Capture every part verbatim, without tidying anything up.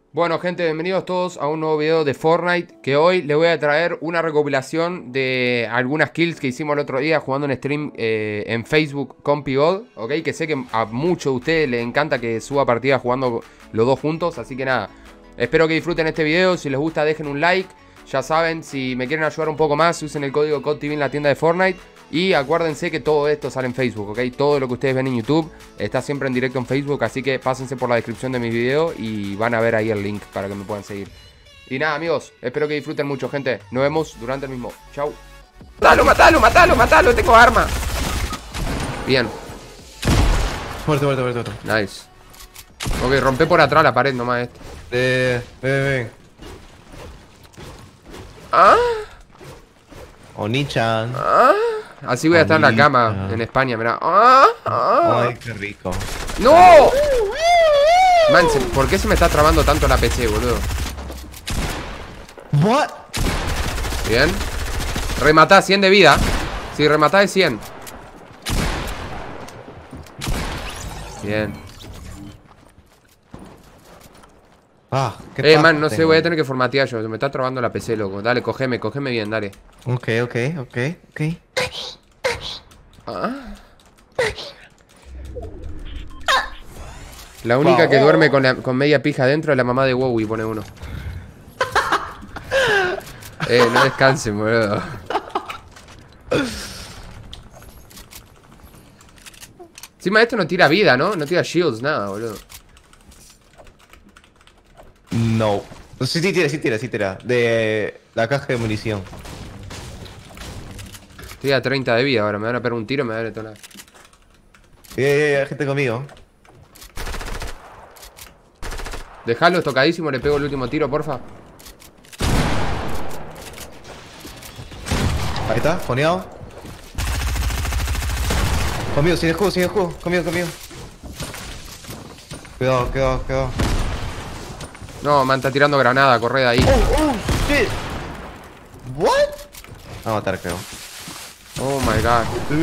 Bueno, gente, bienvenidos todos a un nuevo video de Fortnite. Que hoy les voy a traer una recopilación de algunas kills que hicimos el otro día jugando en stream eh, en Facebook con Pigod, ¿ok? Que sé que a muchos de ustedes les encanta que suba partidas jugando los dos juntos. Así que nada, espero que disfruten este video. Si les gusta, dejen un like. Ya saben, si me quieren ayudar un poco más, usen el código C O D T V en la tienda de Fortnite. Y acuérdense que todo esto sale en Facebook, ¿ok? Todo lo que ustedes ven en YouTube está siempre en directo en Facebook. Así que pásense por la descripción de mi video y van a ver ahí el link para que me puedan seguir. Y nada, amigos, espero que disfruten mucho, gente. Nos vemos durante el mismo. Chau. ¡Matalo, matalo, matalo, matalo! Tengo arma. Bien. Muerto, muerto, muerto, muerto. Nice. Ok, rompe por atrás la pared nomás este. Eh, ven, ven, ven. ¿Ah? Oni-chan. ¿Ah? Así voy a estar en la cama Bonita. en España, mirá. ¡Ah! ¡Ah! Ay, qué rico. ¡No! Man, se- ¿por qué se me está trabando tanto la P C, boludo? What? Bien. Rematá, cien de vida. Si rematá es cien. Bien. Ah, qué Eh, paja man, no sé, tengo. voy a tener que formatear yo. Se me está trabando la P C, loco. Dale, cogeme, cogeme bien, dale. Ok, ok, ok, ok. Ah. La única que duerme con, la- con media pija adentro es la mamá de Wowie, pone uno. Eh, no descansen, boludo. Encima esto no tira vida, ¿no? No tira shields, nada, boludo. No. Sí, sí tira, sí tira, sí tira. De la caja de munición. Estoy a treinta de vida ahora. Me van a pegar un tiro, me van a detonar. Yeah, yeah, yeah, gente conmigo. Dejalo, es tocadísimo, le pego el último tiro, porfa. Ahí está, foneado. Conmigo, sin escudo, sin escudo. Conmigo, conmigo. Cuidado, cuidado, cuidado. No, man, está tirando granada, corre de ahí. Oh, oh, shit. What? Va a matar, creo. Oh my god.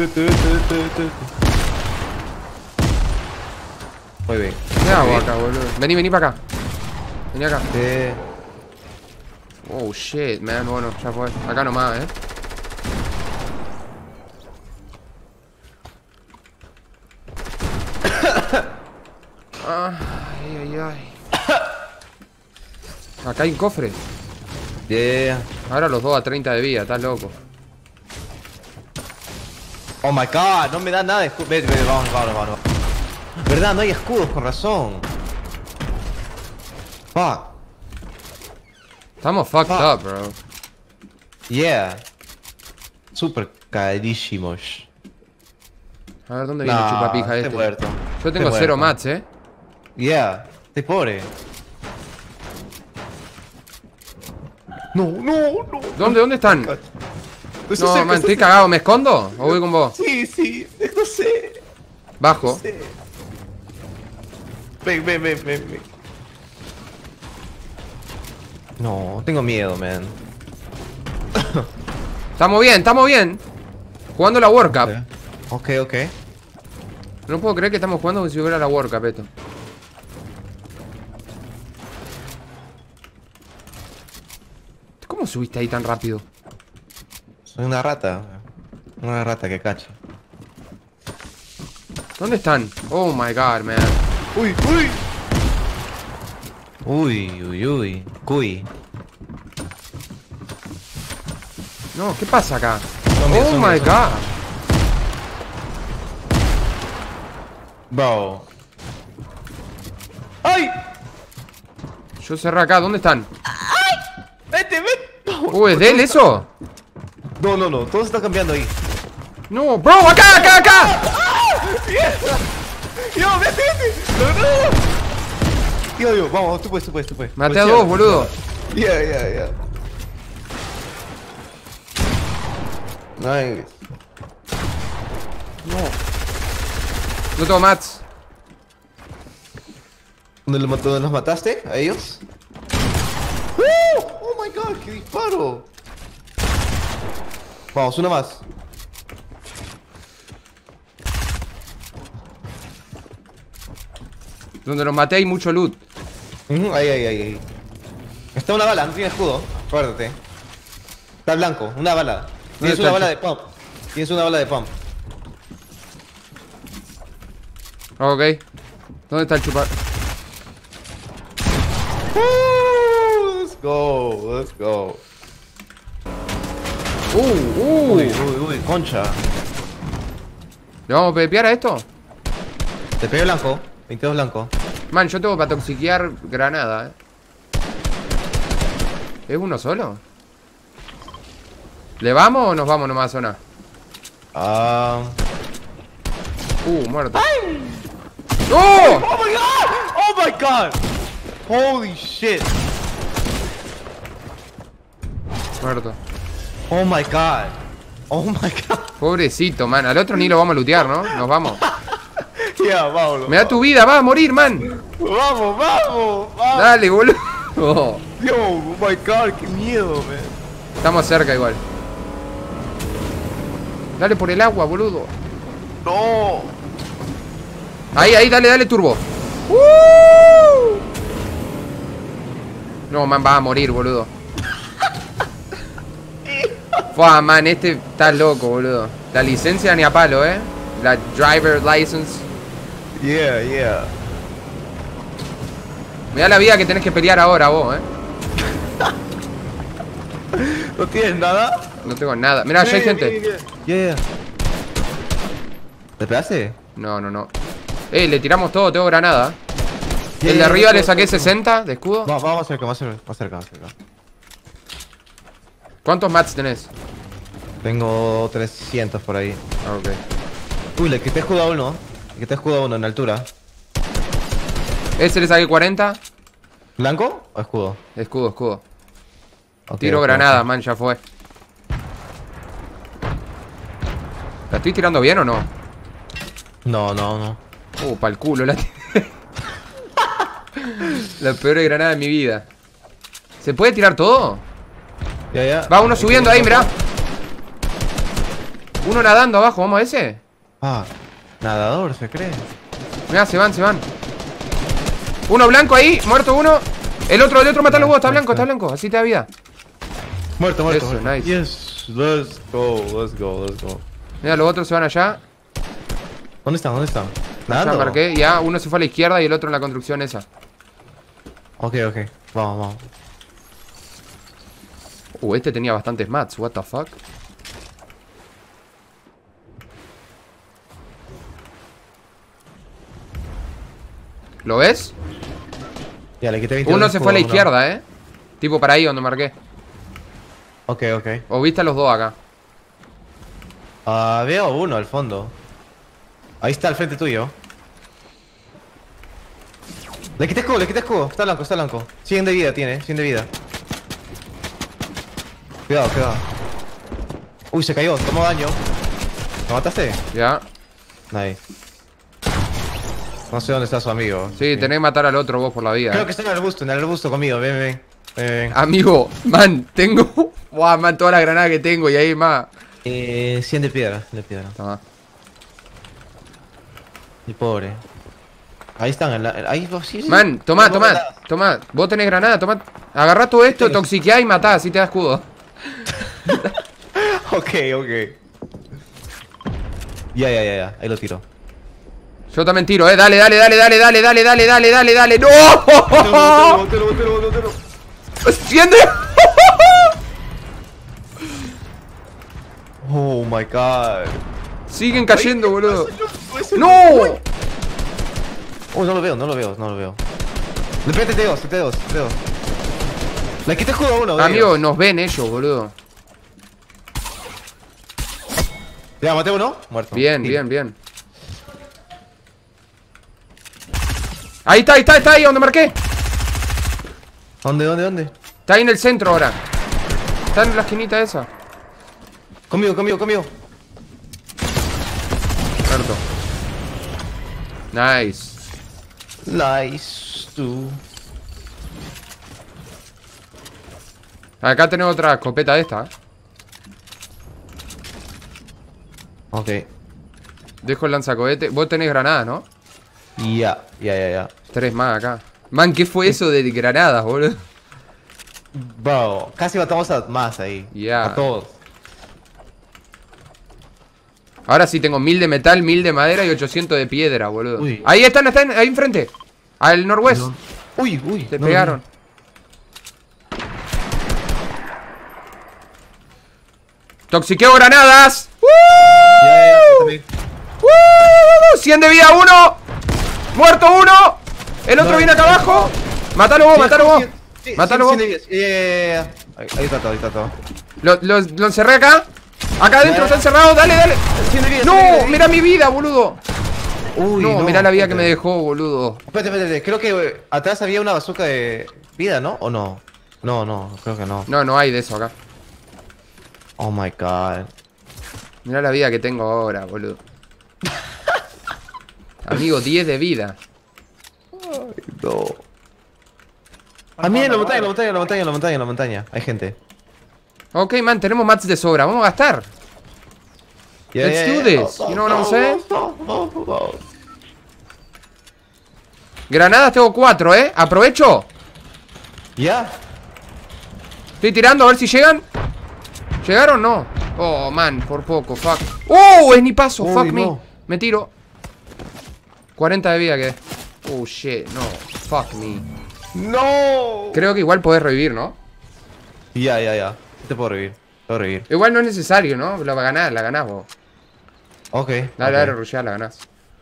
Muy bien. ¿Qué hago acá, boludo? Vení, vení para acá. Vení acá. Eh, Oh shit, man, bueno, ya fue. Acá nomás, eh. Ay, ay, ay. Acá hay un cofre. yeah. Ahora los dos a treinta de vida, estás loco. Oh my god, no me da nada de escudo. Vete, vete, vamos, vamos, vamos. Verdad, no hay escudos, con razón. Fuck. Estamos fucked Fuck. up, bro. Yeah. Super carísimos. A ver, ¿dónde viene el Nah, chupapija estoy este? muerto. Yo tengo Estoy cero muerto. mats, eh. Yeah, estoy pobre. No, no, no. ¿Dónde, dónde están? Pues No, sé, man, pues estoy sé. cagado. ¿Me escondo? ¿O voy con vos? Sí, sí, no sé. No Bajo. sé. Ven, ven, ven, ven, ven. No, tengo miedo, man. Estamos bien, estamos bien. Jugando la World Cup. Ok, ok. No puedo creer que estamos jugando como si hubiera la World Cup esto. ¿Cómo subiste ahí tan rápido? Soy una rata. Una rata que cacha. ¿Dónde están? Oh my god, man. Uy, uy. Uy, uy, uy. Cuy. No, ¿qué pasa acá? Son míos, Oh son my míos, son god. Bro. ¡Ay! Yo cerré acá, ¿dónde están? ¡Vete, vete! Uh, ¿es de él eso? No, no, no. Todo se está cambiando ahí. No, bro, acá, acá, acá. ¡Yo, vete, vete! ¡No, no! Yo, yo, vamos, tú puedes, tú puedes, tú puedes. Maté a dos, boludo. Ya, ya, ya. Nice. No tengo mats. ¿Dónde los, dónde los mataste? ¿A ellos? ¡Uh! ¡Oh my god! ¡Qué disparo! Vamos, una más. Donde los maté hay mucho loot. Uh-huh, ahí, ahí, ahí, ahí. Está una bala, no tiene escudo. Acuérdate. Está blanco, una bala. Tienes una bala de pump. Tienes una bala de pump. Ok. ¿Dónde está el chupar? Uh, let's go, let's go. Uh, uh. Uy, uy, uy, concha. ¿Le vamos a pepear a esto? Te pegué blanco, veintidós blanco. Man, yo tengo para toxiquear granada, eh. ¿Es uno solo? ¿Le vamos o nos vamos nomás a zona? Ah. Uh, muerto. ¡Ay! ¡No! Oh my god! Oh my god! Holy shit! Muerto. Oh my god! Oh my god! Pobrecito, man. Al otro ni lo vamos a lootear, ¿no? Nos vamos. Ya, yeah, vámonos. Me da tu vida, vas a morir, man. Vamos, vamos, vamos. Dale, boludo. Oh. Yo, oh my god, qué miedo, man. Estamos cerca igual. Dale por el agua, boludo. No. Ahí, ahí, dale, dale turbo. Uh. No, man, vas a morir, boludo. Fua, man, este está loco, boludo. La licencia ni a palo, eh. La driver license. Yeah, yeah. Me da la vida que tenés que pelear ahora vos, eh. ¿No tienes nada? No tengo nada. Mirá, ya hay gente. Yeah, yeah. ¿Te pegaste? No, no, no. Eh, le tiramos todo, tengo granada. Yeah, El de yeah, arriba yeah, le saqué yeah. sesenta de escudo. Va, va más cerca, más cerca, más cerca, más cerca. ¿Cuántos mats tenés? Tengo trescientos por ahí. Ah, ok. Uy, le quité escudo a uno. Le quité escudo a uno en altura. Ese le saqué cuarenta. ¿Blanco o escudo? Escudo, escudo. Okay, Tiro okay, granada, okay. man, ya fue. ¿La estoy tirando bien o no? No, no, no. Uh, pa'l culo la tiré. La peor granada de mi vida. ¿Se puede tirar todo? Ya, ya. Va uno subiendo ahí, mirá. Uno nadando abajo, ¿vamos a ese? Ah, nadador, se cree. Mirá, se van, se van. Uno blanco ahí, muerto uno. El otro, el otro, matalo vos, está blanco, está blanco. Así te da vida. Muerto, muerto. Eso, muerto. nice. Yes, let's go, let's go, let's go. Mira, los otros se van allá. ¿Dónde están? ¿Dónde están? Ya ¿Nadando? marqué, ya, uno se fue a la izquierda y el otro en la construcción esa. Ok, ok. Vamos, vamos. Uh, este tenía bastantes mats, what the fuck. ¿Lo ves? Ya, le quité veinte. Uno se fue a la izquierda, eh. Tipo para ahí donde marqué. Ok, ok. O viste a los dos acá. Ah, veo uno al fondo. Ahí está al frente tuyo. Le quité escudo, le quité escudo. Está blanco, está blanco. cien de vida tiene, cien de vida. Cuidado, cuidado. Uy, se cayó, tomó daño. ¿Lo mataste? Ya. Nice. No sé dónde está su amigo. Sí, tenés que matar al otro vos por la vida. Creo eh. que está en el arbusto, en el arbusto conmigo. Ven, ven, ven. ven. Amigo, man, tengo. Buah, man, toda la granada que tengo y ahí más. Eh, cien de piedra, cien de piedra. Toma. Y pobre. Ahí están, en la, ahí, oh, sí, sí. Man, tomá, No, tomá, no, tomá. Vos tenés granada, tomá. Agarrá todo esto, Sí. toxiqueá y matá, así te da escudo. Ok, ok. Ya, ya, ya, ya. Ahí lo tiro. Yo también tiro, eh. Dale, dale, dale, dale, dale, dale, dale, dale, dale, dale. ¡No! Botelo, botelo, botelo. ¡Asciende! Oh my god. Siguen cayendo, boludo. ¡No! ¡No! Oh, no lo veo, no lo veo, no lo veo. Le pete T dos, T dos, T dos. Le quité escudo a uno, de Amigo, ellos. nos ven ellos, boludo. Ya, maté uno. Muerto. Bien, Sí. bien, bien. Ahí está, ahí está, está ahí donde marqué. ¿Dónde, dónde, dónde? Está ahí en el centro ahora. Está en la esquinita esa. Conmigo, conmigo, conmigo. Muerto. Nice. Nice, tú. Acá tenemos otra escopeta de esta, eh. Ok. Dejo el lanzacohete. Vos tenés granadas, ¿no? Ya, ya, ya, ya. Tres más acá. Man, ¿qué fue eso de granadas, boludo? Bro, casi matamos a más ahí. Ya. Yeah. A todos. Ahora sí tengo mil de metal, mil de madera y ochocientos de piedra, boludo. Uy. Ahí están, están, ahí enfrente. Al norwest. No. Uy, uy. Te no, pegaron. No. Toxiqueo granadas. ¡Uh! Ya, ya, ya, también. ¡Uh! cien de vida uno. Muerto uno. El otro No, viene acá no, abajo. Mátalo vos, Sí, mátalo vos. sí, sí, Mátalo sí, vos. sí, sí, sí, yeah, Ahí, ahí está todo, ahí está todo. Lo, lo, lo encerré acá. Acá adentro Ya. está encerrado. Dale, dale. cien de vida, cien de No, vida. mira mi vida, boludo. Uy, No, mira la vida que me espérate. dejó, boludo. Espérate, espérate, creo que eh, atrás había una bazooka de vida, ¿no? ¿O no? No, no, creo que no. No, no hay de eso acá. Oh my god. Mira la vida que tengo ahora, boludo. Amigo, diez de vida. No. Ah, miren la montaña, la montaña, la montaña, la montaña, la montaña. Hay gente. Ok, man, tenemos mats de sobra. Vamos a gastar. Yeah, Let's yeah, do yeah. this. You know what I'm saying? No, no, no, no. Granadas tengo cuatro, ¿eh? Aprovecho. Ya. Estoy tirando a ver si llegan. ¿Llegaron? No. Oh, man, por poco, fuck. ¡Oh! Es ni paso, Uy, fuck me. no. Me tiro. cuarenta de vida quedé. Oh, shit, no. Fuck me. No. Creo que igual podés revivir, ¿no? Ya, ya, ya. Te puedo revivir. Puedo revivir. Igual no es necesario, ¿no? La ganás, la ganás vos. Ok. Dale, ok. dale, rushear, la ganás.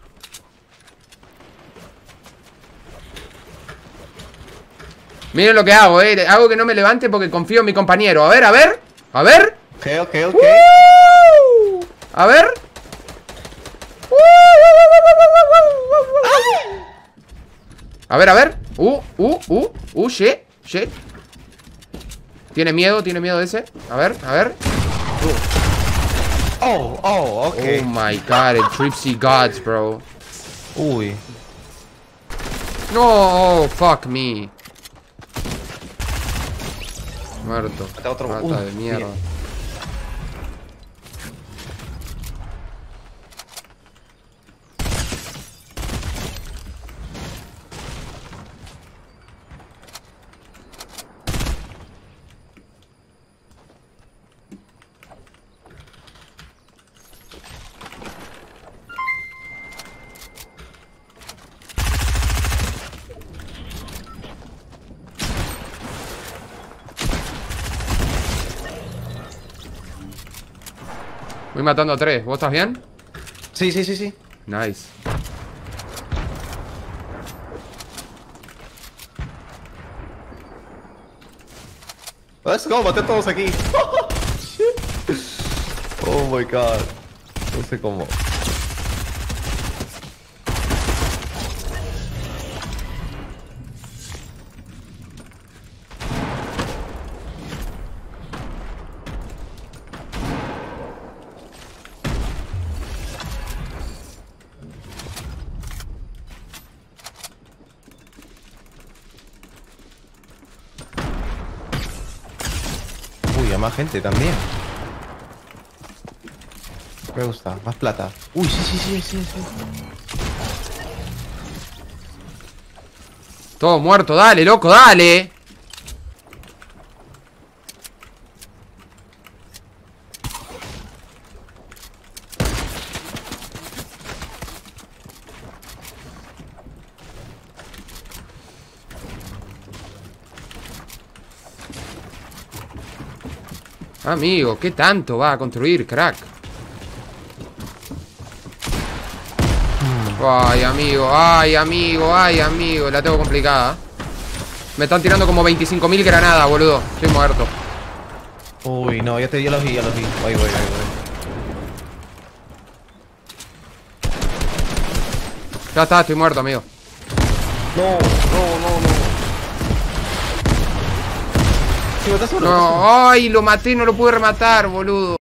Miren lo que hago, eh. Hago que no me levante porque confío en mi compañero. A ver, a ver. A ver. Ok, ok, ok. ¡Uh! A ver. A ver, a ver. Uh, uh, uh, uh, shit, shit. Tiene miedo, tiene miedo ese. A ver, a ver. Oh, oh, ok. Oh my god, el Tripsy Gods, bro. Uy. No, fuck me. Muerto. Mata otro. Rata Uh, de mierda. bien. Voy matando a tres. ¿Vos estás bien? Sí, sí, sí, sí. Nice. Let's go, maté a todos aquí. Oh my god. No sé cómo. Uy, a más gente también. Me gusta, más plata. Uy, sí, sí, sí, sí, sí. Todo muerto, dale, loco, dale. Amigo, ¿qué tanto va a construir, crack? Ay, amigo, ay, amigo, ay, amigo. La tengo complicada. Me están tirando como veinticinco mil granadas, boludo. Estoy muerto. Uy, no, ya, te, ya los vi, ya los vi. Voy, voy, voy, voy. Ya está, estoy muerto, amigo. No, no, no, no. Sí, matas uno, matas uno. No, ay, lo maté, no lo pude rematar, boludo.